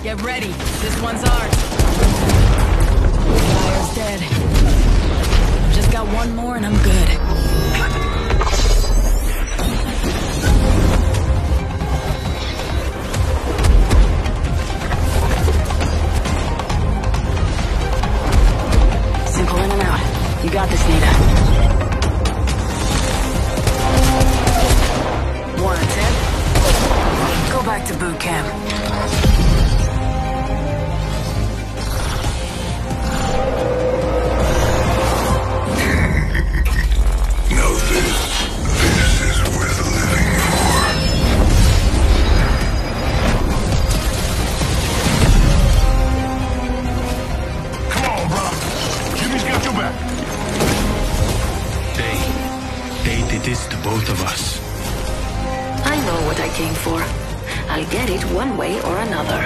Get ready. This one's ours. Fire's dead. I've just got one more and I'm good. Simple in and out. You got this, Nita. 1 of 10. Go back to boot camp. This to both of us. I know what I came for. I'll get it one way or another.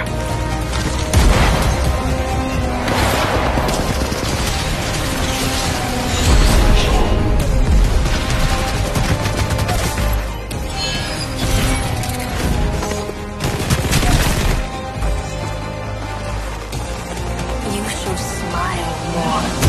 You should smile more.